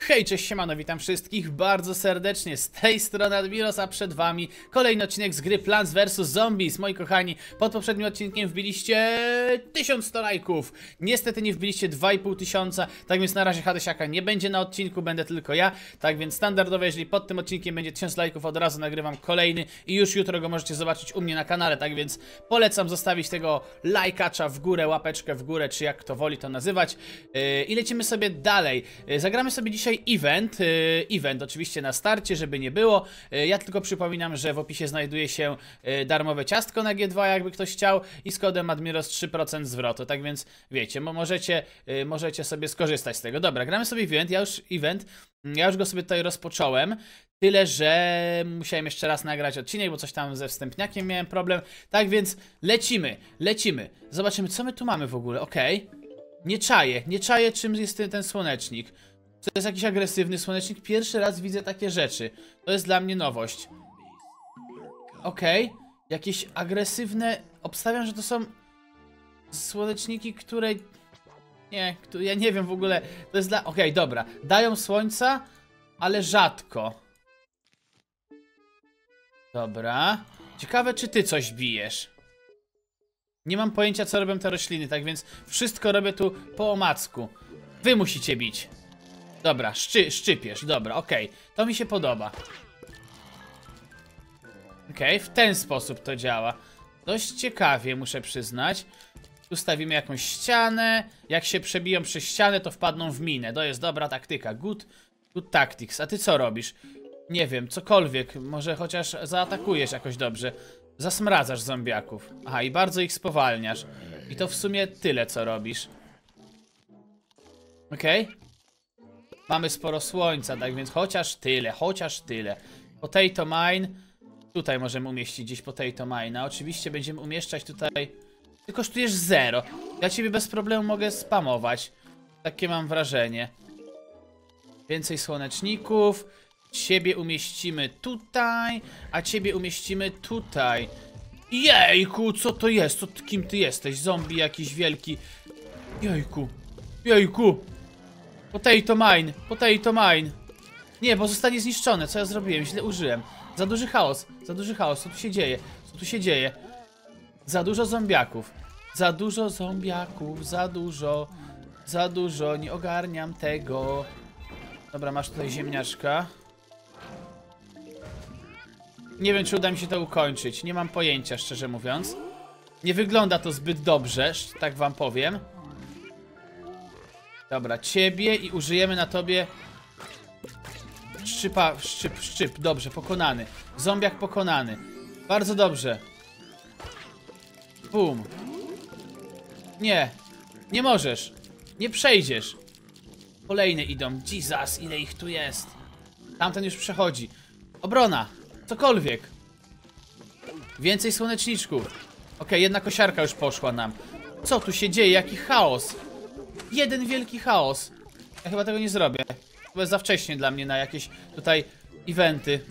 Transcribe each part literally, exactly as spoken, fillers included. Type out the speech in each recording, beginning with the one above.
Hej, cześć, siemano, witam wszystkich bardzo serdecznie, z tej strony Admiros, a przed wami kolejny odcinek z gry Plants versus. Zombies. Moi kochani, pod poprzednim odcinkiem wbiliście tysiąc sto lajków, niestety nie wbiliście dwa i pół tysiąca, tak więc na razie Hadesiaka nie będzie na odcinku, będę tylko ja, tak więc standardowo, jeżeli pod tym odcinkiem będzie tysiąc lajków, od razu nagrywam kolejny i już jutro go możecie zobaczyć u mnie na kanale, tak więc polecam zostawić tego lajkacza w górę, łapeczkę w górę, czy jak kto woli to nazywać. Yy, i lecimy sobie dalej. Yy, zagramy sobie dzisiaj event, yy, event oczywiście na starcie, żeby nie było. Yy, ja tylko przypominam, że w opisie znajduje się yy, darmowe ciastko na G dwa, jakby ktoś chciał, i z kodem Admiros trzy procent zwrotu, tak więc wiecie, mo możecie, yy, możecie sobie skorzystać z tego. Dobra, gramy sobie event, ja już event, ja już go sobie tutaj rozpocząłem, tyle że musiałem jeszcze raz nagrać odcinek, bo coś tam ze wstępniakiem miałem problem, tak więc lecimy, lecimy, zobaczymy co my tu mamy w ogóle, okej. Okay. Nie czaję, nie czaję czym jest ten, ten słonecznik. To jest jakiś agresywny słonecznik. Pierwszy raz widzę takie rzeczy. To jest dla mnie nowość. Okej. Okay. Jakieś agresywne... Obstawiam, że to są słoneczniki, które... Nie, ja nie wiem w ogóle. To jest dla... Okej, okay, dobra. Dają słońca, ale rzadko. Dobra. Ciekawe, czy ty coś bijesz. Nie mam pojęcia, co robią te rośliny, tak więc wszystko robię tu po omacku. Wy musicie bić. Dobra, szczy, szczypiesz, dobra, okej. Okay. To mi się podoba. Okej, okay, w ten sposób to działa. Dość ciekawie, muszę przyznać. Tu stawimy jakąś ścianę. Jak się przebiją przez ścianę, to wpadną w minę. To jest dobra taktyka. Good, good tactics. A ty co robisz? Nie wiem, cokolwiek. Może chociaż zaatakujesz jakoś dobrze. Zasmradzasz zombiaków. Aha, i bardzo ich spowalniasz. I to w sumie tyle, co robisz. Okej. Okay. Mamy sporo słońca, tak więc chociaż tyle, chociaż tyle. Potato mine. Tutaj możemy umieścić gdzieś potato mine. Oczywiście będziemy umieszczać tutaj... Ty kosztujesz zero. Ja ciebie bez problemu mogę spamować. Takie mam wrażenie. Więcej słoneczników. Ciebie umieścimy tutaj, a ciebie umieścimy tutaj. Jejku, co to jest? Co, kim ty jesteś? Zombie jakiś wielki. Jejku, jejku. Potato mine, potato mine. Nie, bo zostanie zniszczone. Co ja zrobiłem? Źle użyłem. Za duży chaos, za duży chaos. Co tu się dzieje? Co tu się dzieje? Za dużo zombiaków. Za dużo zombiaków, za dużo. Za dużo, nie ogarniam tego. Dobra, masz tutaj ziemniaczka. Nie wiem, czy uda mi się to ukończyć. Nie mam pojęcia, szczerze mówiąc. Nie wygląda to zbyt dobrze, tak wam powiem. Dobra, ciebie i użyjemy na tobie szczypa, szczyp, szczyp. Dobrze, pokonany. Zombiak pokonany. Bardzo dobrze. Bum. Nie. Nie możesz. Nie przejdziesz. Kolejne idą. Jesus, ile ich tu jest. Tamten już przechodzi. Obrona. Cokolwiek. Więcej słoneczniczków. Okej, okay, jedna kosiarka już poszła nam. Co tu się dzieje? Jaki chaos. Jeden wielki chaos. Ja chyba tego nie zrobię. To jest za wcześnie dla mnie na jakieś tutaj eventy.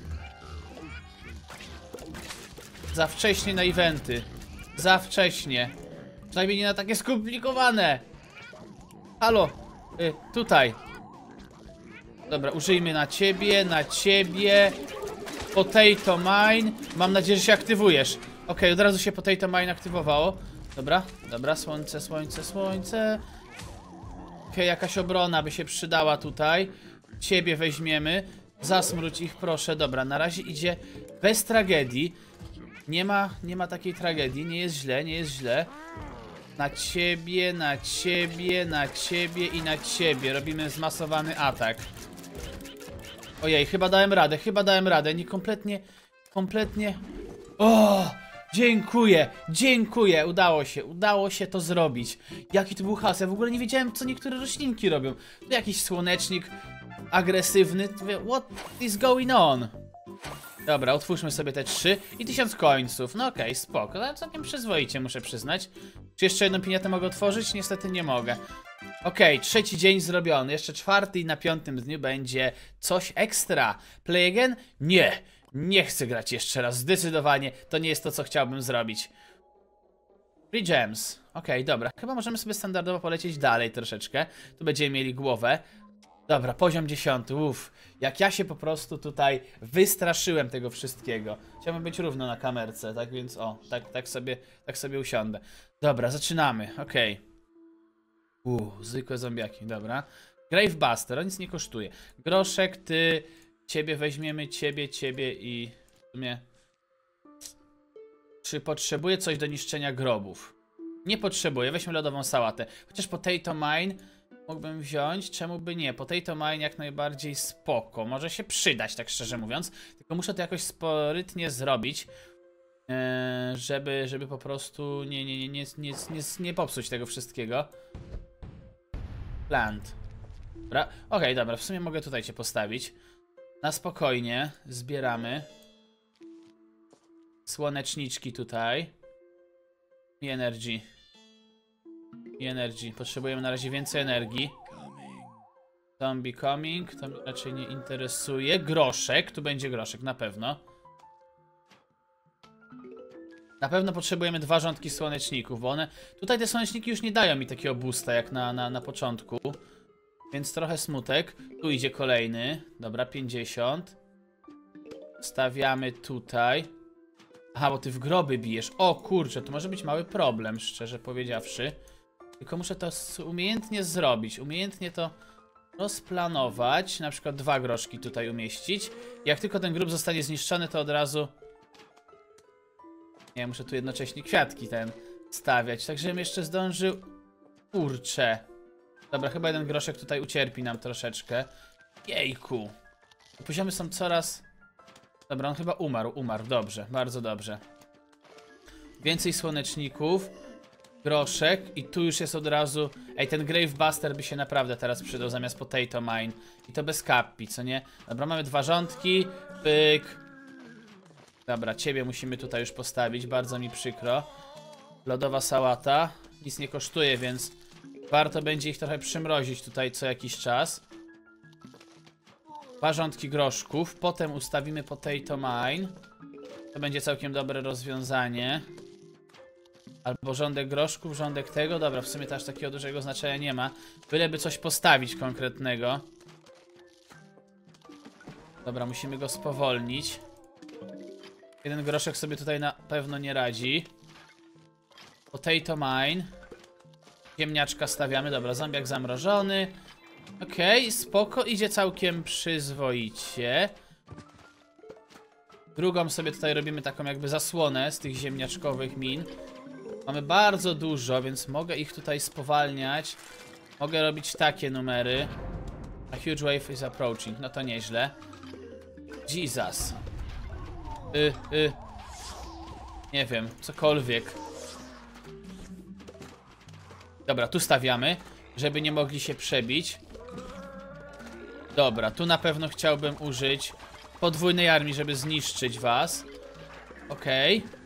Za wcześnie na eventy. Za wcześnie. Przynajmniej nie na takie skomplikowane. Halo. Y, tutaj. Dobra, użyjmy na ciebie, na ciebie. Potato mine. Mam nadzieję, że się aktywujesz. Okej, okay, od razu się potato mine aktywowało. Dobra, dobra, słońce, słońce, słońce. Okej, okay, jakaś obrona by się przydała tutaj. Ciebie weźmiemy. Zasmróć ich, proszę. Dobra, na razie idzie bez tragedii. Nie ma, nie ma takiej tragedii. Nie jest źle, nie jest źle. Na ciebie, na ciebie, na ciebie i na ciebie. Robimy zmasowany atak. Ojej, chyba dałem radę, chyba dałem radę. Nie kompletnie, kompletnie... O! Dziękuję, dziękuję. Udało się, udało się to zrobić. Jaki to był chaos. Ja w ogóle nie wiedziałem, co niektóre roślinki robią. To jakiś słonecznik agresywny. What is going on? Dobra, otwórzmy sobie te trzy i tysiąc końców. No okej, okay, spoko. Ale całkiem przyzwoicie, muszę przyznać. Czy jeszcze jedną piniatę mogę otworzyć? Niestety nie mogę. Okej, okay, trzeci dzień zrobiony. Jeszcze czwarty i na piątym dniu będzie coś ekstra. Play again? Nie. Nie chcę grać jeszcze raz. Zdecydowanie to nie jest to, co chciałbym zrobić. Free gems. Okej, okay, dobra. Chyba możemy sobie standardowo polecieć dalej troszeczkę. Tu będziemy mieli głowę. Dobra, poziom dziesiąty, uff. Jak ja się po prostu tutaj wystraszyłem tego wszystkiego. Chciałbym być równo na kamerce, tak więc o, tak, tak, sobie, tak sobie usiądę. Dobra, zaczynamy, okej. Okay. Uuu, zwykłe zombiaki, dobra. Gravebuster, on nic nie kosztuje. Groszek, ty, ciebie weźmiemy, ciebie, ciebie i w sumie... Czy potrzebuję coś do niszczenia grobów? Nie potrzebuję, weźmy lodową sałatę. Chociaż potato mine mógłbym wziąć, czemu by nie? Potato mine jak najbardziej spoko. Może się przydać, tak szczerze mówiąc. Tylko muszę to jakoś sprytnie zrobić. Yy, żeby, żeby po prostu nie, nie, nie, nie, nie, nie, nie popsuć tego wszystkiego. Plant. Dobra, okej, okay, dobra, w sumie mogę tutaj cię postawić. Na spokojnie, zbieramy. Słoneczniczki tutaj. I energy. I energy. Potrzebujemy na razie więcej energii. Zombie coming. To mnie raczej nie interesuje. Groszek. Tu będzie groszek, na pewno. Na pewno potrzebujemy dwa rządki słoneczników, bo one... Tutaj te słoneczniki już nie dają mi takiego boosta jak na, na, na początku. Więc trochę smutek. Tu idzie kolejny. Dobra, pięćdziesiąt. Stawiamy tutaj. Aha, bo ty w groby bijesz. O kurczę, to może być mały problem, szczerze powiedziawszy. Tylko muszę to umiejętnie zrobić. Umiejętnie to rozplanować. Na przykład dwa groszki tutaj umieścić. Jak tylko ten grób zostanie zniszczony, to od razu... Nie, muszę tu jednocześnie kwiatki ten stawiać. Tak, żebym jeszcze zdążył... Kurczę. Dobra, chyba jeden groszek tutaj ucierpi nam troszeczkę. Jejku. Poziomy są coraz... Dobra, on chyba umarł, umarł. Dobrze, bardzo dobrze. Więcej słoneczników. Groszek. I tu już jest od razu... Ej, ten Gravebuster by się naprawdę teraz przydał zamiast Potato Mine. I to bez kappi, co nie? Dobra, mamy dwa rządki. Pyk. Dobra, ciebie musimy tutaj już postawić. Bardzo mi przykro. Lodowa sałata. Nic nie kosztuje, więc warto będzie ich trochę przymrozić tutaj co jakiś czas. Dwa rządki groszków. Potem ustawimy Potato Mine. To będzie całkiem dobre rozwiązanie. Albo rządek groszków, rządek tego. Dobra, w sumie to aż takiego dużego znaczenia nie ma. Byleby coś postawić konkretnego. Dobra, musimy go spowolnić. Jeden groszek sobie tutaj na pewno nie radzi. Potato Mine. Ziemniaczka stawiamy. Dobra, zombiak zamrożony. Okej, okay, spoko. Idzie całkiem przyzwoicie. Drugą sobie tutaj robimy taką jakby zasłonę z tych ziemniaczkowych min. Mamy bardzo dużo, więc mogę ich tutaj spowalniać. Mogę robić takie numery. A huge wave is approaching. No to nieźle. Jesus. Y, y. Nie wiem, cokolwiek. Dobra, tu stawiamy, żeby nie mogli się przebić. Dobra, tu na pewno chciałbym użyć podwójnej armii, żeby zniszczyć was. Okej. Okay.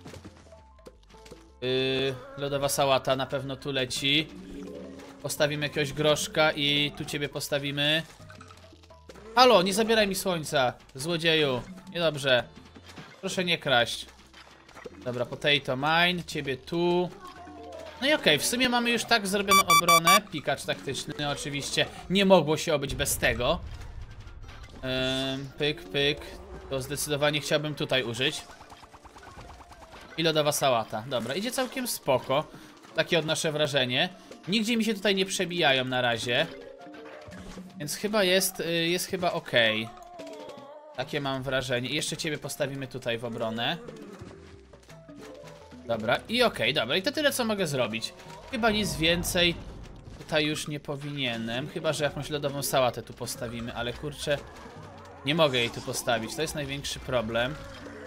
Yy, lodowa sałata na pewno tu leci. Postawimy jakiegoś groszka i tu ciebie postawimy. Halo, nie zabieraj mi słońca, złodzieju. Niedobrze. Proszę nie kraść. Dobra, Potato Mine, ciebie tu. No i okej, okay, w sumie mamy już tak zrobioną obronę. Pikacz taktyczny, oczywiście nie mogło się obyć bez tego. Ym, pyk, pyk. To zdecydowanie chciałbym tutaj użyć. I lodowa sałata. Dobra, idzie całkiem spoko. Takie odnoszę wrażenie. Nigdzie mi się tutaj nie przebijają na razie. Więc chyba jest, jest chyba okej. Takie mam wrażenie. I jeszcze ciebie postawimy tutaj w obronę. Dobra, i okej, okay, dobra. I to tyle, co mogę zrobić. Chyba nic więcej tutaj już nie powinienem. Chyba że jakąś lodową sałatę tu postawimy, ale kurczę, nie mogę jej tu postawić. To jest największy problem.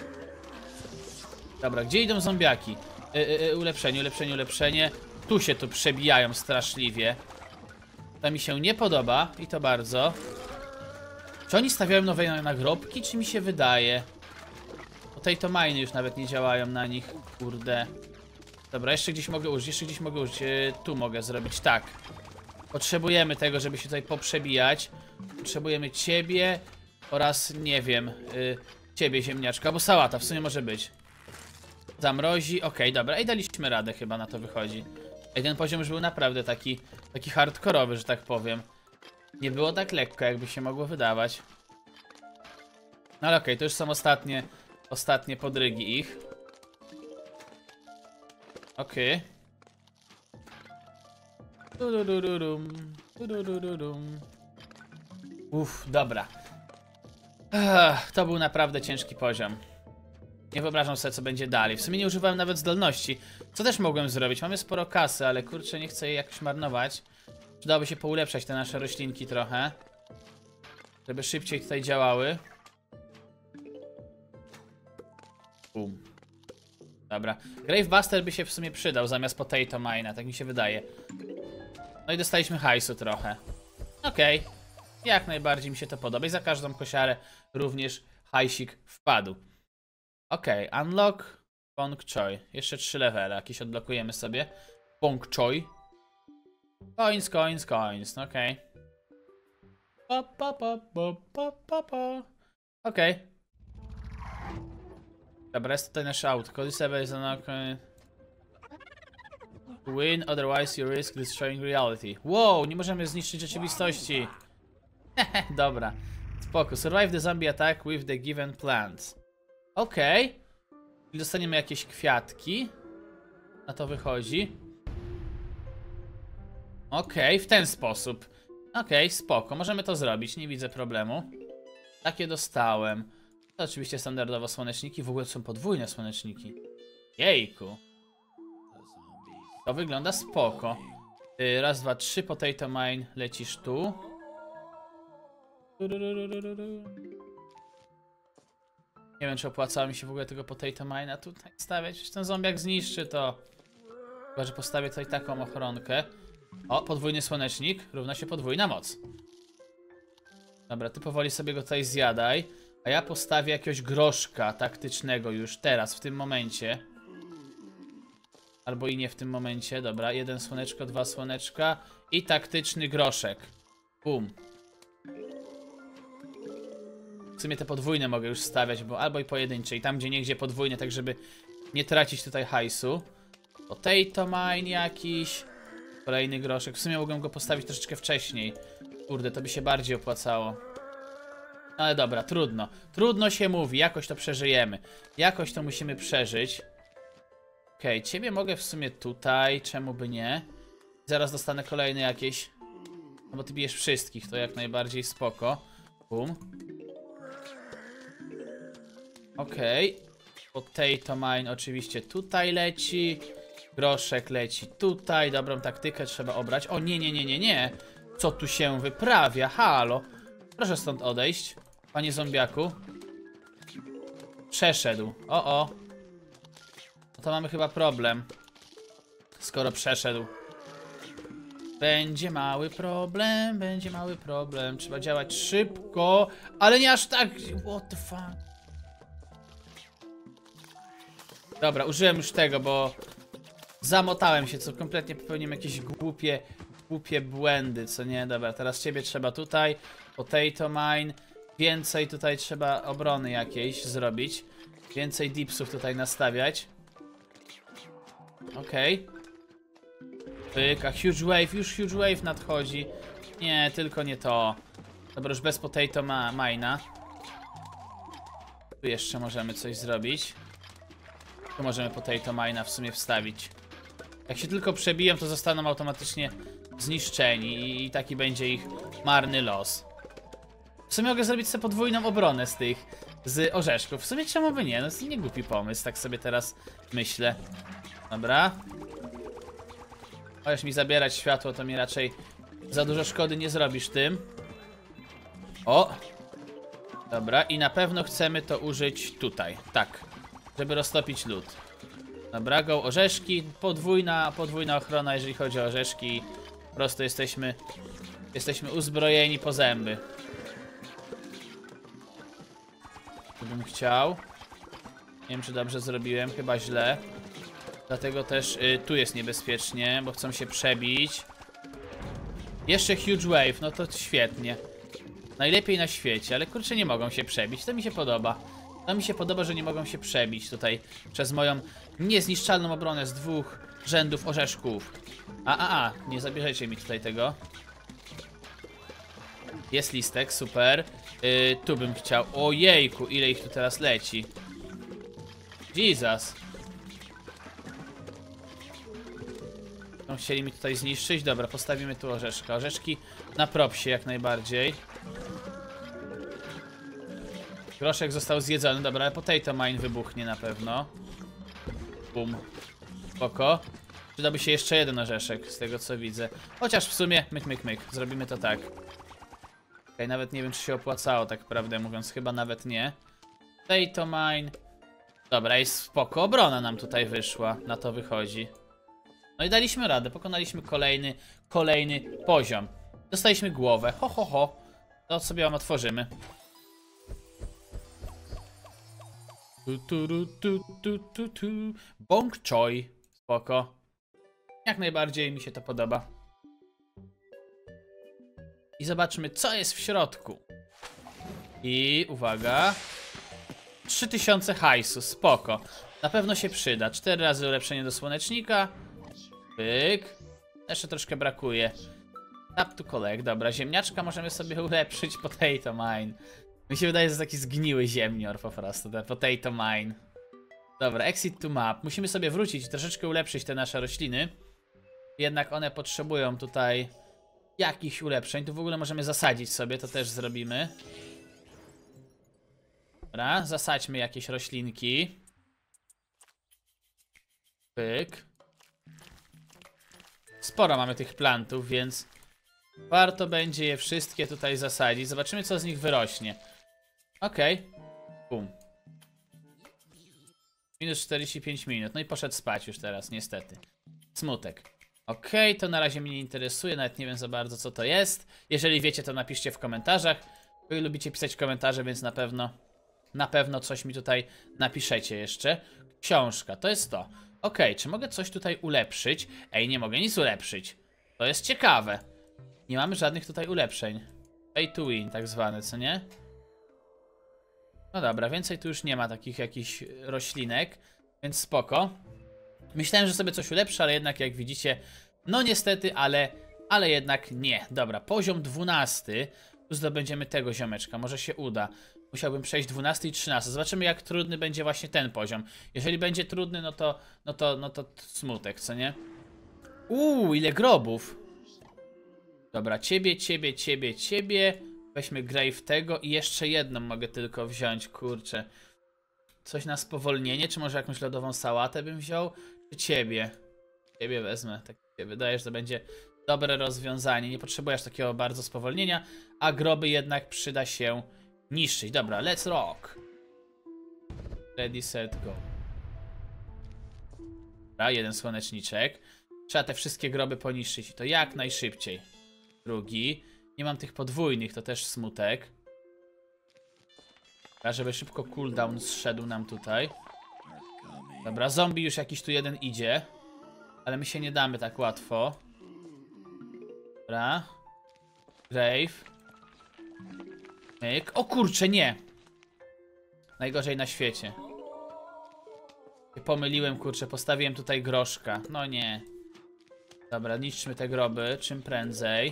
Dobra, gdzie idą zombiaki? Y, y, y, ulepszenie, ulepszenie, ulepszenie. Tu się tu przebijają straszliwie. To mi się nie podoba i to bardzo. Czy oni stawiają nowe nagrobki, czy mi się wydaje? Potato mine już nawet nie działają na nich. Kurde. Dobra, jeszcze gdzieś mogę użyć, jeszcze gdzieś mogę użyć. Yy, tu mogę zrobić, tak. Potrzebujemy tego, żeby się tutaj poprzebijać. Potrzebujemy ciebie oraz, nie wiem, yy, ciebie ziemniaczka, bo sałata w sumie może być. Zamrozi, okej, okay, dobra. I daliśmy radę, chyba na to wychodzi. I ten poziom już był naprawdę taki, taki hardkorowy, że tak powiem. Nie było tak lekko, jakby się mogło wydawać. No ale okej, okay, to już są ostatnie, ostatnie podrygi ich. Okej. Okay. Uff, dobra. Ech, to był naprawdę ciężki poziom. Nie wyobrażam sobie, co będzie dalej. W sumie nie używałem nawet zdolności, co też mogłem zrobić. Mamy sporo kasy, ale kurczę, nie chcę jej jakoś marnować. Przydałoby się poulepszać te nasze roślinki trochę, żeby szybciej tutaj działały. Bum. Dobra. Gravebuster by się w sumie przydał zamiast Potato Mine'a, tak mi się wydaje. No i dostaliśmy hajsu trochę. Okej. Okay. Jak najbardziej mi się to podoba. I za każdą kosiarę również hajsik wpadł. Okej, okay. Unlock Bong Choy. Jeszcze trzy levele jakieś odblokujemy sobie. Bong Choy. Coins, coins, coins. No okej. Okay. Okej. Okay. Dobra, jest tutaj nasze autko. This level is unlock. To win, otherwise you risk destroying reality. Wow, nie możemy zniszczyć rzeczywistości. Dobra, spoko. Survive the zombie attack with the given plants. Okej. Okay. Dostaniemy jakieś kwiatki. Na to wychodzi. Okej, okay, w ten sposób. Okej, okay, spoko. Możemy to zrobić, nie widzę problemu. Takie dostałem. To oczywiście standardowo słoneczniki. W ogóle są podwójne słoneczniki. Jejku. To wygląda spoko. Raz, dwa, trzy. Potato Mine. Lecisz tu. Nie wiem, czy opłacało mi się w ogóle tego Potato Mine'a tutaj stawiać. Jeśli ten zombiak zniszczy, to... Chyba, że postawię tutaj taką ochronkę. O, podwójny słonecznik. Równa się podwójna moc. Dobra, ty powoli sobie go tutaj zjadaj. A ja postawię jakiegoś groszka taktycznego już teraz, w tym momencie. Albo i nie w tym momencie. Dobra, jeden słoneczko, dwa słoneczka. I taktyczny groszek. Bum. W sumie te podwójne mogę już stawiać, bo albo i pojedyncze. I tam gdzie niegdzie podwójne, tak żeby nie tracić tutaj hajsu. Potato Mine jakiś. Kolejny groszek. W sumie mogłem go postawić troszeczkę wcześniej. Kurde, to by się bardziej opłacało. Ale dobra, trudno. Trudno się mówi, jakoś to przeżyjemy. Jakoś to musimy przeżyć. Okej, okay, ciebie mogę w sumie tutaj, czemu by nie? Zaraz dostanę kolejny jakieś. No bo ty bijesz wszystkich, to jak najbardziej spoko. Bum. Okej. Okay. Potato Mine oczywiście tutaj leci. Groszek leci tutaj. Dobrą taktykę trzeba obrać. O nie, nie, nie, nie, nie. Co tu się wyprawia? Halo. Proszę stąd odejść, panie zombiaku. Przeszedł. O, o. No to mamy chyba problem. Skoro przeszedł. Będzie mały problem, będzie mały problem. Trzeba działać szybko, ale nie aż tak. What the fuck? Dobra, użyłem już tego, bo zamotałem się, co kompletnie popełniłem jakieś głupie, głupie błędy, co nie? Dobra, teraz ciebie trzeba tutaj. Potato Mine. Więcej tutaj trzeba obrony jakiejś zrobić. Więcej dipsów tutaj nastawiać. Okej. Okay. Pyk, a Huge Wave, już Huge Wave nadchodzi. Nie, tylko nie to. Dobra, już bez Potato Mine'a. Tu jeszcze możemy coś zrobić. Tu możemy Potato Mine'a w sumie wstawić. Jak się tylko przebiją, to zostaną automatycznie zniszczeni i taki będzie ich marny los. W sumie mogę zrobić sobie podwójną obronę z tych, z orzeszków. W sumie czemu by nie? No jest nie głupi pomysł, tak sobie teraz myślę. Dobra. Możesz mi zabierać światło, to mi raczej za dużo szkody nie zrobisz tym. O! Dobra, i na pewno chcemy to użyć tutaj, tak. Żeby roztopić lód. Dobra, go orzeszki, podwójna, podwójna ochrona, jeżeli chodzi o orzeszki. Po prostu jesteśmy, jesteśmy uzbrojeni po zęby. Gdybym chciał. Nie wiem, czy dobrze zrobiłem, chyba źle. Dlatego też y, tu jest niebezpiecznie, bo chcą się przebić. Jeszcze Huge Wave, no to świetnie. Najlepiej na świecie, ale kurczę, nie mogą się przebić, to mi się podoba. To mi się podoba, że nie mogą się przebić tutaj przez moją niezniszczalną obronę z dwóch rzędów orzeszków. A, a, a, nie zabierzecie mi tutaj tego. Jest listek, super. Yy, tu bym chciał. Ojejku, ile ich tu teraz leci. Jesus. Chcą chcieli mi tutaj zniszczyć. Dobra, postawimy tu orzeszka. Orzeszki na propsie jak najbardziej. Groszek został zjedzony. Dobra, ale potato mine wybuchnie na pewno. Bum. Spoko. Przydałby się jeszcze jeden orzeszek, z tego co widzę. Chociaż w sumie, myk, myk, myk. Zrobimy to tak. Okej, nawet nie wiem, czy się opłacało, tak prawdę mówiąc. Chyba nawet nie. Potato mine. Dobra, jest spoko. Obrona nam tutaj wyszła. Na to wychodzi. No i daliśmy radę. Pokonaliśmy kolejny, kolejny poziom. Dostaliśmy głowę. Ho, ho, ho. To sobie ją otworzymy. Tu, tu, tu, tu, tu, tu. Bong choy. Spoko. Jak najbardziej mi się to podoba. I zobaczmy, co jest w środku. I uwaga. trzy tysiące hajsu. Spoko. Na pewno się przyda. cztery razy ulepszenie do słonecznika. Pyk. Jeszcze troszkę brakuje. Tap to collect. Dobra, ziemniaczka możemy sobie ulepszyć. Potato mine. Mi się wydaje, że to taki zgniły ziemnior po prostu. Ten potato mine. Dobra, exit to map. Musimy sobie wrócić i troszeczkę ulepszyć te nasze rośliny. Jednak one potrzebują tutaj jakichś ulepszeń. Tu w ogóle możemy zasadzić sobie, to też zrobimy. Dobra, zasadźmy jakieś roślinki. Pyk. Sporo mamy tych plantów, więc warto będzie je wszystkie tutaj zasadzić. Zobaczymy, co z nich wyrośnie. Okej. Okay. Bum. Minus czterdzieści pięć minut. No i poszedł spać już teraz, niestety. Smutek. Okej, okay, to na razie mnie nie interesuje. Nawet nie wiem za bardzo, co to jest. Jeżeli wiecie, to napiszcie w komentarzach. Wy lubicie pisać komentarze, więc na pewno Na pewno coś mi tutaj napiszecie jeszcze. Książka, to jest to. Okej, okay, czy mogę coś tutaj ulepszyć? Ej, nie mogę nic ulepszyć. To jest ciekawe. Nie mamy żadnych tutaj ulepszeń. Pay to win, tak zwane, co nie? No dobra, więcej tu już nie ma takich jakichś roślinek, więc spoko. Myślałem, że sobie coś ulepszę, ale jednak jak widzicie, no niestety, ale, ale jednak nie. Dobra, poziom dwunasty. Tu zdobędziemy tego ziomeczka, może się uda. Musiałbym przejść dwunasty i trzynasty. Zobaczymy, jak trudny będzie właśnie ten poziom. Jeżeli będzie trudny, no to, no to, no to smutek, co nie? Uuu, ile grobów. Dobra, ciebie, ciebie, ciebie, ciebie. Weźmy grave tego i jeszcze jedną mogę tylko wziąć, kurczę. Coś na spowolnienie, czy może jakąś lodową sałatę bym wziął? Czy ciebie? Ciebie wezmę, tak się wydaje, że to będzie dobre rozwiązanie. Nie potrzebujesz takiego bardzo spowolnienia, a groby jednak przyda się niszczyć. Dobra, let's rock. Ready, set, go. Dobra, jeden słoneczniczek. Trzeba te wszystkie groby poniszczyć i to jak najszybciej. Drugi. Nie mam tych podwójnych, to też smutek. Dobra, żeby szybko cooldown zszedł nam tutaj. Dobra, zombie już jakiś tu jeden idzie. Ale my się nie damy tak łatwo. Dobra. Grave. Myk. O kurczę, nie! Najgorzej na świecie. Się pomyliłem, kurczę, postawiłem tutaj groszka. No nie. Dobra, niszczmy te groby czym prędzej.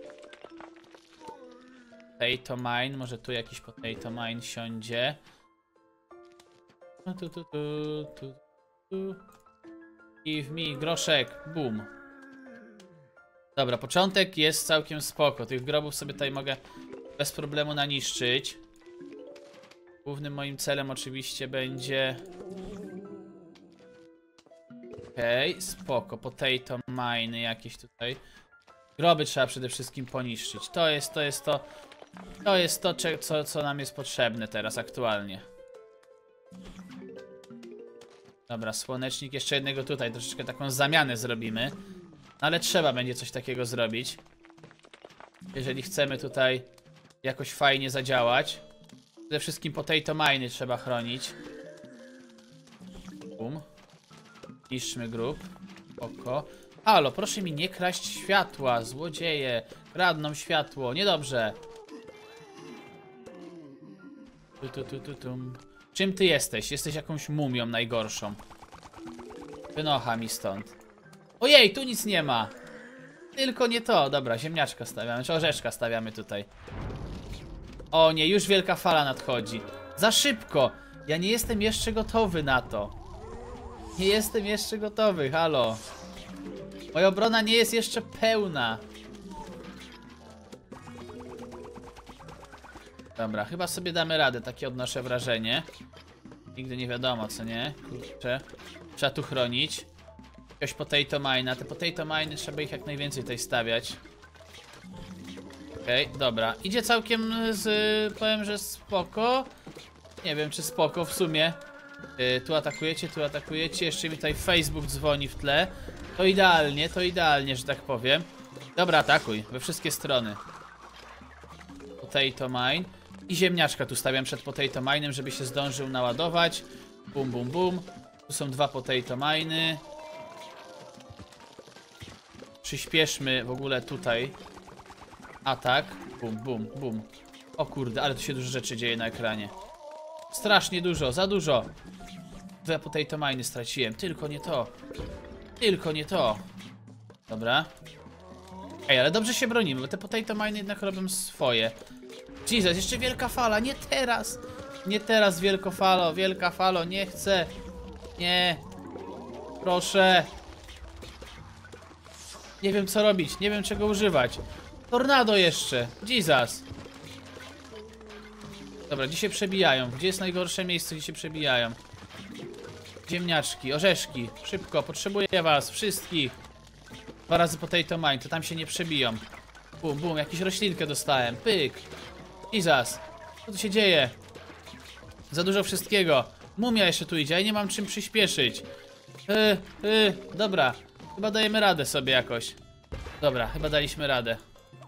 Potato mine, może tu jakiś potato mine siądzie. Tu, tu, tu, tu, tu. Give me groszek, boom. Dobra, początek jest całkiem spoko. Tych grobów sobie tutaj mogę bez problemu naniszczyć. Głównym moim celem oczywiście będzie... Okej, okay, spoko. Potato mine jakieś tutaj. Groby trzeba przede wszystkim poniszczyć. To jest, to jest to... To jest to, co, co nam jest potrzebne teraz aktualnie. Dobra, słonecznik. Jeszcze jednego tutaj. Troszeczkę taką zamianę zrobimy. Ale trzeba będzie coś takiego zrobić. Jeżeli chcemy tutaj jakoś fajnie zadziałać. Przede wszystkim potato mine trzeba chronić. Bum. Niszczmy grób. Oko. Halo, proszę mi nie kraść światła. Złodzieje. Kradną światło. Niedobrze. Tu, tu, tu, tu, tum. Czym ty jesteś? Jesteś jakąś mumią najgorszą. Wynocha mi stąd. Ojej, tu nic nie ma. Tylko nie to. Dobra, ziemniaczka stawiamy, czy orzeszka stawiamy tutaj. O nie, już wielka fala nadchodzi. Za szybko. Ja nie jestem jeszcze gotowy na to. Nie jestem jeszcze gotowy, halo. Moja obrona nie jest jeszcze pełna. Dobra, chyba sobie damy radę, takie odnoszę wrażenie. Nigdy nie wiadomo, co nie? Kurczę. Trzeba tu chronić. Jakieś potato mine. Te potato mine trzeba ich jak najwięcej tutaj stawiać. Okej, okay, dobra. Idzie całkiem z... powiem, że spoko. Nie wiem, czy spoko w sumie. Yy, tu atakujecie, tu atakujecie. Jeszcze mi tutaj Facebook dzwoni w tle. To idealnie, to idealnie, że tak powiem. Dobra, atakuj. We wszystkie strony. Potato mine. I ziemniaczka tu stawiam przed potato mine'em, żeby się zdążył naładować. Bum, bum, bum. Tu są dwa potato mine'y. Przyspieszmy w ogóle tutaj atak. Bum, bum, bum. O kurde, ale tu się dużo rzeczy dzieje na ekranie. Strasznie dużo, za dużo. Dwa potato mine'y straciłem. Tylko nie to. Tylko nie to. Dobra. Ej, ale dobrze się bronimy, bo te potato mine'y jednak robią swoje. Jesus, jeszcze wielka fala, nie teraz. Nie teraz, wielko falo, wielka falo, nie chcę. Nie. Proszę. Nie wiem co robić, nie wiem czego używać. Tornado jeszcze, Jesus. Dobra, gdzie się przebijają? Gdzie jest najgorsze miejsce, gdzie się przebijają? Ziemniaczki, orzeszki, szybko, potrzebuję was, wszystkich. Dwa razy potato mine, to tam się nie przebiją. Bum, bum, jakąś roślinkę dostałem, pyk. Jesus, co tu się dzieje? Za dużo wszystkiego. Mumia jeszcze tu idzie, ja nie mam czym przyspieszyć. Yy, yy, dobra, chyba dajemy radę sobie jakoś. Dobra, chyba daliśmy radę.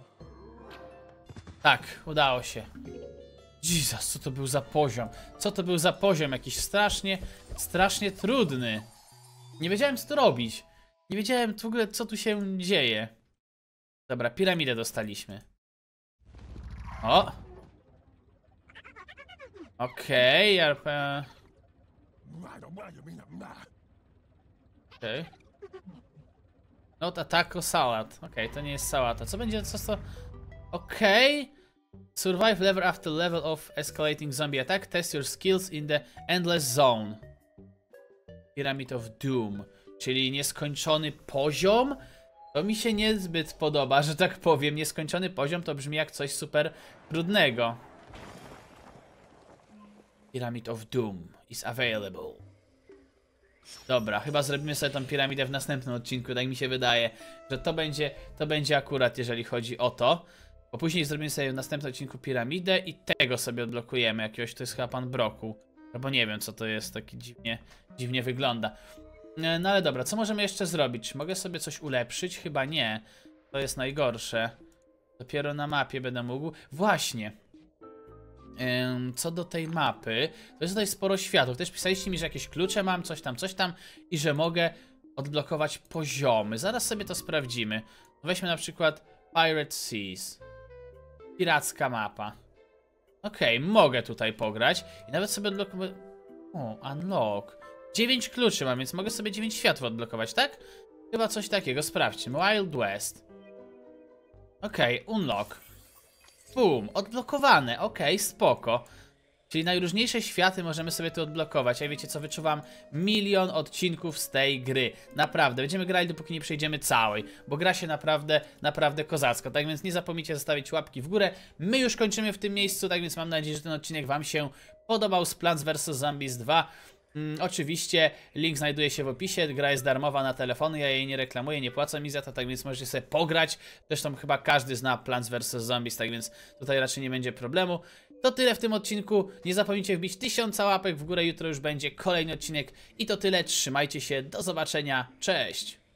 Tak, udało się. Jesus, co to był za poziom? Co to był za poziom? Jakiś strasznie, strasznie trudny. Nie wiedziałem co tu robić. Nie wiedziałem w ogóle co tu się dzieje. Dobra, piramidę dostaliśmy. O! Okej, okay, okay. Okej. Okay. Not attack salad. Okej, okay, to nie jest sałata. Co będzie, co to? Okej. Okay. Survive level after level of escalating zombie attack. Test your skills in the endless zone. Pyramid of Doom. Czyli nieskończony poziom. To mi się niezbyt podoba, że tak powiem. Nieskończony poziom to brzmi jak coś super trudnego. Pyramid of Doom is available. Dobra, chyba zrobimy sobie tą piramidę w następnym odcinku. Tak mi się wydaje, że to będzie, to będzie akurat, jeżeli chodzi o to. Bo później zrobimy sobie w następnym odcinku piramidę i tego sobie odblokujemy. Jakiegoś, to jest chyba pan Broku. Albo nie wiem co to jest, taki dziwnie, dziwnie wygląda. No ale dobra, co możemy jeszcze zrobić? Czy mogę sobie coś ulepszyć? Chyba nie. To jest najgorsze. Dopiero na mapie będę mógł. Właśnie. Ym, co do tej mapy, to jest tutaj sporo światów. Też pisaliście mi, że jakieś klucze mam, coś tam, coś tam i że mogę odblokować poziomy. Zaraz sobie to sprawdzimy. Weźmy na przykład Pirate Seas. Piracka mapa. Okej, okay, mogę tutaj pograć i nawet sobie odblokować... O, unlock. dziewięć kluczy mam, więc mogę sobie dziewięć światów odblokować, tak? Chyba coś takiego, sprawdźmy. Wild West. Okej, okay, unlock. Boom, odblokowane, okej, okay, spoko. Czyli najróżniejsze światy możemy sobie tu odblokować. Ja wiecie co, wyczuwam milion odcinków z tej gry. Naprawdę, będziemy grali dopóki nie przejdziemy całej. Bo gra się naprawdę, naprawdę kozacko. Tak więc nie zapomnijcie zostawić łapki w górę. My już kończymy w tym miejscu, tak więc mam nadzieję, że ten odcinek wam się podobał z Plants versus. Zombies dwa. Hmm, oczywiście link znajduje się w opisie, gra jest darmowa na telefony, ja jej nie reklamuję, nie płacę mi za to, tak więc możecie sobie pograć. Zresztą chyba każdy zna Plants versus. Zombies, tak więc tutaj raczej nie będzie problemu. To tyle w tym odcinku, nie zapomnijcie wbić tysiąca łapek w górę, jutro już będzie kolejny odcinek i to tyle, trzymajcie się, do zobaczenia, cześć!